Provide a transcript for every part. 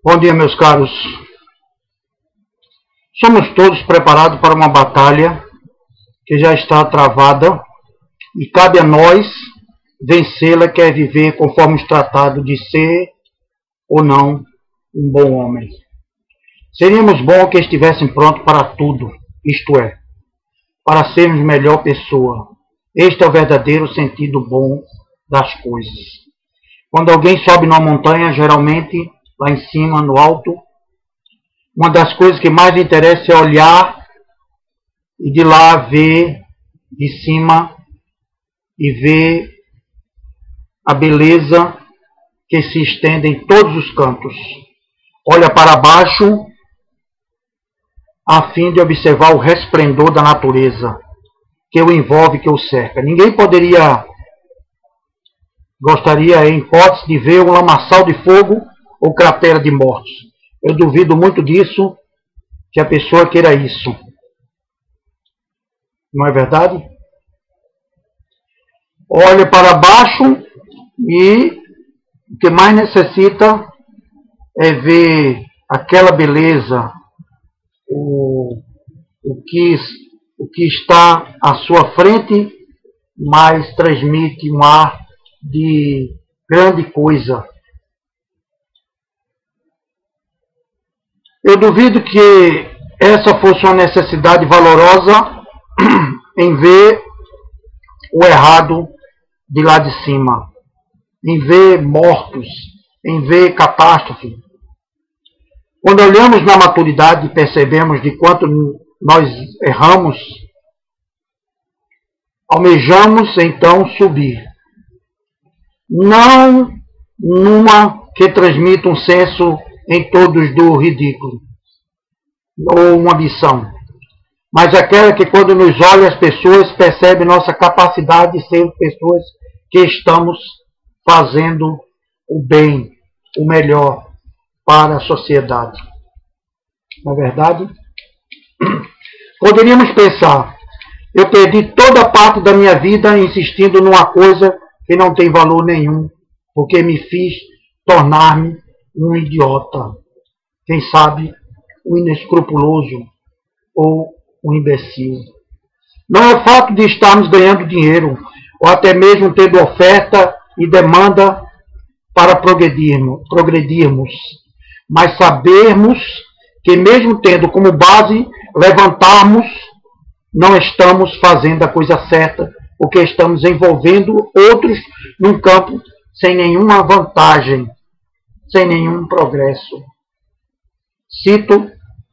Bom dia, meus caros. Somos todos preparados para uma batalha que já está travada e cabe a nós vencê-la, quer viver conforme os tratados de ser ou não um bom homem. Seríamos bom que estivessem prontos para tudo, isto é, para sermos melhor pessoa. Este é o verdadeiro sentido bom das coisas. Quando alguém sobe numa montanha, geralmente lá em cima, no alto, uma das coisas que mais lhe interessa é olhar e de lá ver de cima e ver a beleza que se estende em todos os cantos. Olha para baixo a fim de observar o resplendor da natureza que o envolve, que o cerca. Ninguém gostaria, em hipótese, de ver um lamaçal de fogo ou cratera de mortos. Eu duvido muito disso, que a pessoa queira isso. Não é verdade? Olha para baixo e o que mais necessita é ver aquela beleza, o que está à sua frente, mas transmite um ar de grande coisa. Eu duvido que essa fosse uma necessidade valorosa em ver o errado de lá de cima, em ver mortos, em ver catástrofe. Quando olhamos na maturidade e percebemos de quanto nós erramos, almejamos então subir. Não numa que transmita um senso em todos do ridículo, ou uma ambição, mas aquela que quando nos olha as pessoas percebe nossa capacidade de ser pessoas que estamos fazendo o bem, o melhor para a sociedade. Na verdade, poderíamos pensar, eu perdi toda parte da minha vida insistindo numa coisa que não tem valor nenhum, porque me fiz tornar-me um idiota, quem sabe um inescrupuloso ou um imbecil. Não é o fato de estarmos ganhando dinheiro, ou até mesmo tendo oferta e demanda para progredirmos, mas sabermos que mesmo tendo como base levantarmos, não estamos fazendo a coisa certa, porque estamos envolvendo outros num campo sem nenhuma vantagem, sem nenhum progresso. Cito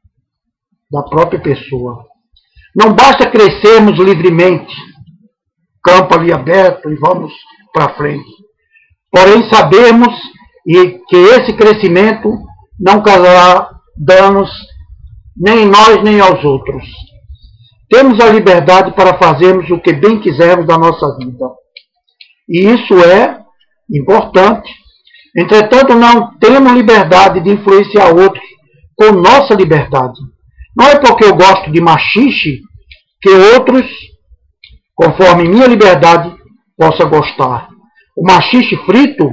da própria pessoa. Não basta crescermos livremente, campo ali aberto e vamos para frente. Porém, sabemos que esse crescimento não causará danos nem em nós nem aos outros. Temos a liberdade para fazermos o que bem quisermos da nossa vida. E isso é importante. Entretanto, não temos liberdade de influenciar outros com nossa liberdade. Não é porque eu gosto de machixe que outros, conforme minha liberdade, possam gostar. O machixe frito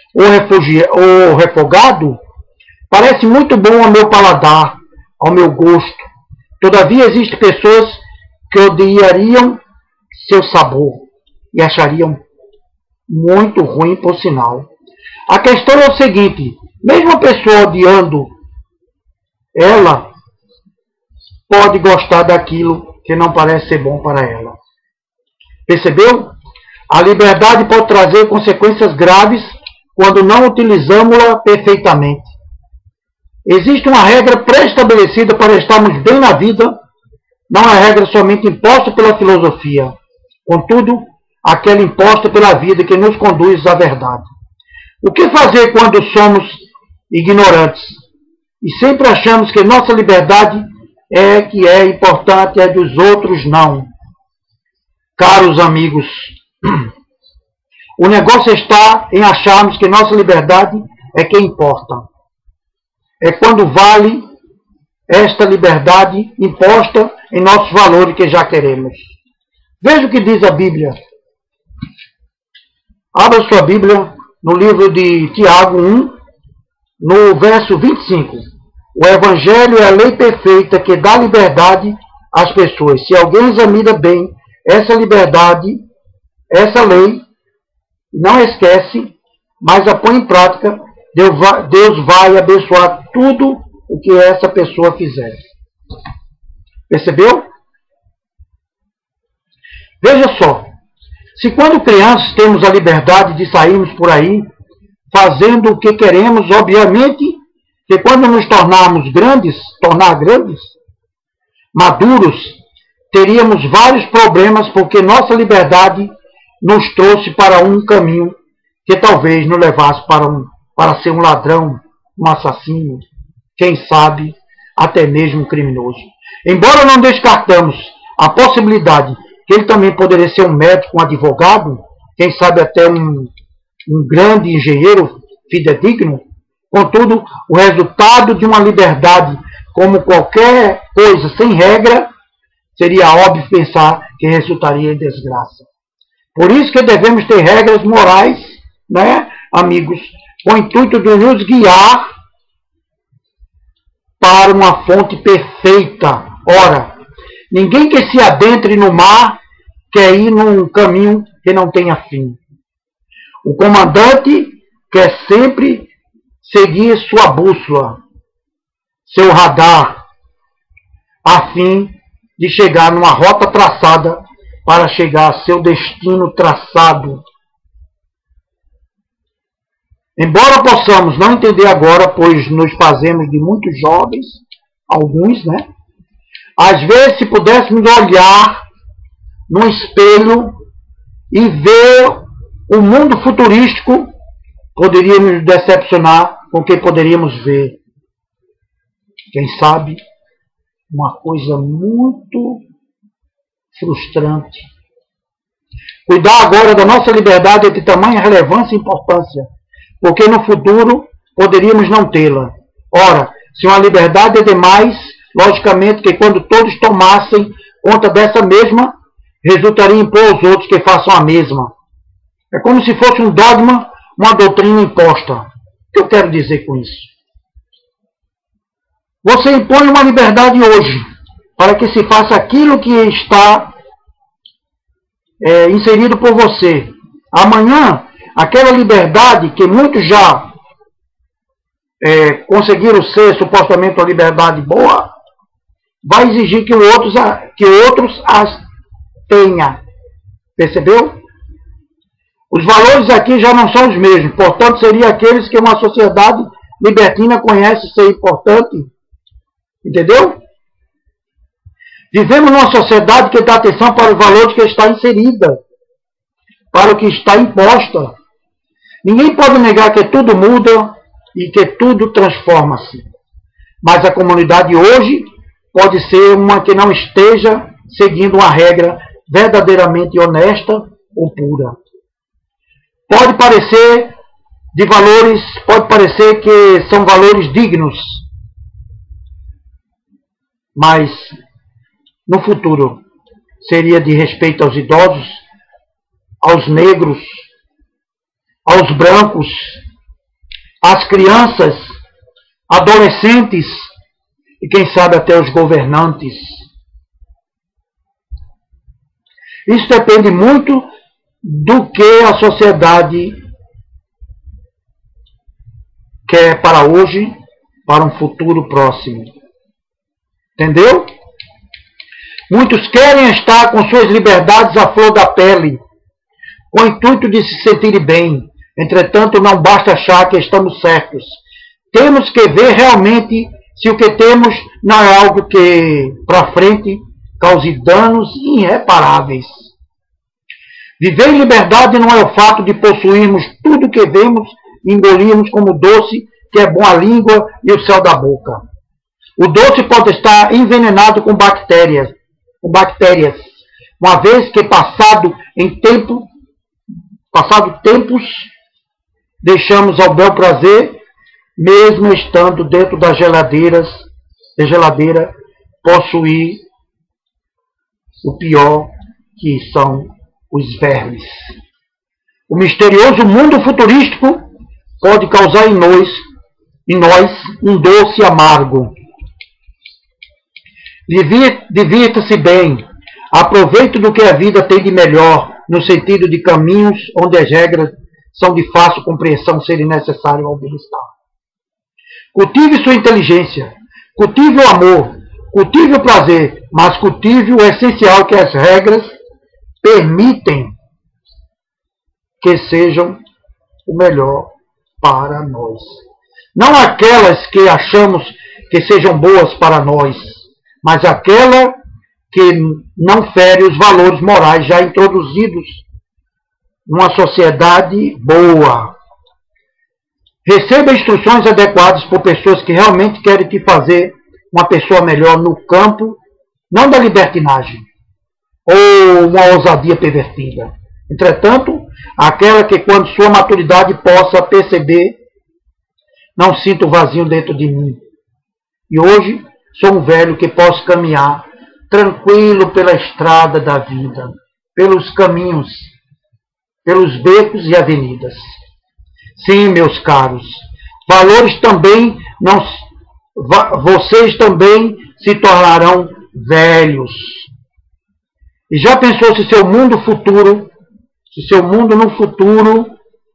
ou refogado parece muito bom ao meu paladar, ao meu gosto. Todavia, existem pessoas que odiariam seu sabor e achariam muito ruim, por sinal. A questão é o seguinte, mesmo a pessoa odiando, ela pode gostar daquilo que não parece ser bom para ela. Percebeu? A liberdade pode trazer consequências graves quando não utilizamos-la perfeitamente. Existe uma regra pré-estabelecida para estarmos bem na vida, não é regra somente imposta pela filosofia, contudo, aquela imposta pela vida que nos conduz à verdade. O que fazer quando somos ignorantes e sempre achamos que nossa liberdade é que é importante, é dos outros não? Caros amigos, o negócio está em acharmos que nossa liberdade é que importa. É quando vale esta liberdade imposta em nossos valores que já queremos. Veja o que diz a Bíblia. Abra sua Bíblia no livro de Tiago 1, no verso 25. O Evangelho é a lei perfeita que dá liberdade às pessoas. Se alguém examina bem essa liberdade, essa lei, não esquece, mas a põe em prática, Deus vai abençoar tudo o que essa pessoa fizer. Percebeu? Veja só, se quando crianças temos a liberdade de sairmos por aí, fazendo o que queremos, obviamente que quando nos tornar grandes, maduros, teríamos vários problemas, porque nossa liberdade nos trouxe para um caminho que talvez nos levasse para ser um ladrão, um assassino, quem sabe, até mesmo um criminoso. Embora não descartamos a possibilidade que ele também poderia ser um médico, um advogado, quem sabe até um grande engenheiro fidedigno, contudo, o resultado de uma liberdade, como qualquer coisa sem regra, seria óbvio pensar que resultaria em desgraça. Por isso que devemos ter regras morais, né, amigos, com o intuito de nos guiar para uma fonte perfeita. Ora, ninguém que se adentre no mar quer ir num caminho que não tenha fim. O comandante quer sempre seguir sua bússola, seu radar, a fim de chegar numa rota traçada para chegar a seu destino traçado. Embora possamos não entender agora, pois nos fazemos de muitos jovens, alguns, né? Às vezes, se pudéssemos olhar no espelho e ver o mundo futurístico, poderíamos nos decepcionar com o que poderíamos ver. Quem sabe, uma coisa muito frustrante. Cuidar agora da nossa liberdade é de tamanha relevância e importância, porque no futuro poderíamos não tê-la. Ora, se uma liberdade é demais, logicamente que quando todos tomassem conta dessa mesma, resultaria em impor aos outros que façam a mesma. É como se fosse um dogma, uma doutrina imposta. O que eu quero dizer com isso? Você impõe uma liberdade hoje, para que se faça aquilo que está inserido por você. Amanhã, aquela liberdade que muitos já conseguiram ser supostamente uma liberdade boa, vai exigir que outros as tenham. Percebeu? Os valores aqui já não são os mesmos, portanto, seriam aqueles que uma sociedade libertina conhece ser importante. Entendeu? Vivemos numa sociedade que dá atenção para os valores que está inserida, para o que está imposta. Ninguém pode negar que tudo muda e que tudo transforma-se. Mas a comunidade hoje pode ser uma que não esteja seguindo uma regra verdadeiramente honesta ou pura. Pode parecer que são valores dignos, mas no futuro seria de respeito aos idosos, aos negros, aos brancos, às crianças, adolescentes e quem sabe até os governantes. Isso depende muito do que a sociedade quer para hoje, para um futuro próximo. Entendeu? Muitos querem estar com suas liberdades à flor da pele, com o intuito de se sentirem bem. Entretanto, não basta achar que estamos certos. Temos que ver realmente se o que temos não é algo que, para frente, cause danos irreparáveis. Viver em liberdade não é o fato de possuirmos tudo que vemos e engolirmos como doce, que é bom a língua e o céu da boca. O doce pode estar envenenado com bactérias, uma vez que passado tempos, deixamos ao bel prazer, mesmo estando dentro da geladeira, possuir o pior, que são os vermes. O misterioso mundo futurístico pode causar em nós em nós um doce amargo. Divirta-se bem, aproveite do que a vida tem de melhor, no sentido de caminhos onde as regras são de fácil compreensão serem necessárias ao bem-estar. Cultive sua inteligência, cultive o amor, cultive o prazer, mas cultive o essencial que as regras permitem que sejam o melhor para nós. Não aquelas que achamos que sejam boas para nós, mas aquela que não fere os valores morais já introduzidos numa sociedade boa. Receba instruções adequadas por pessoas que realmente querem te fazer uma pessoa melhor no campo, não da libertinagem ou uma ousadia pervertida. Entretanto, aquela que, quando sua maturidade possa perceber, não sinto vazio dentro de mim. E hoje sou um velho que posso caminhar tranquilo pela estrada da vida, pelos caminhos, pelos becos e avenidas. Sim, meus caros, valores também não, vocês também se tornarão velhos. E já pensou se seu mundo no futuro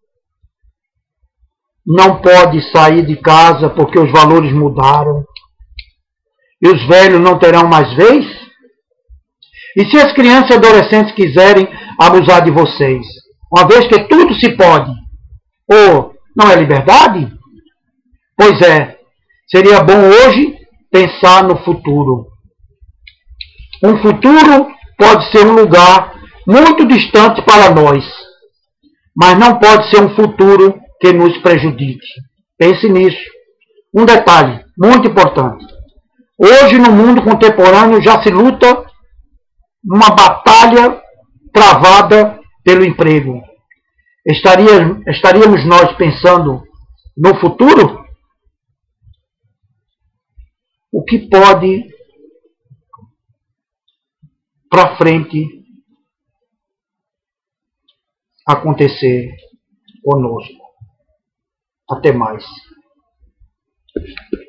não pode sair de casa porque os valores mudaram e os velhos não terão mais vez? E se as crianças e adolescentes quiserem abusar de vocês, uma vez que tudo se pode, ou não é liberdade? Pois é, seria bom hoje pensar no futuro. Um futuro pode ser um lugar muito distante para nós, mas não pode ser um futuro que nos prejudique. Pense nisso. Um detalhe muito importante. Hoje, no mundo contemporâneo, já se luta uma batalha travada pelo emprego. Estaríamos nós pensando no futuro? O que pode para frente acontecer conosco? Até mais.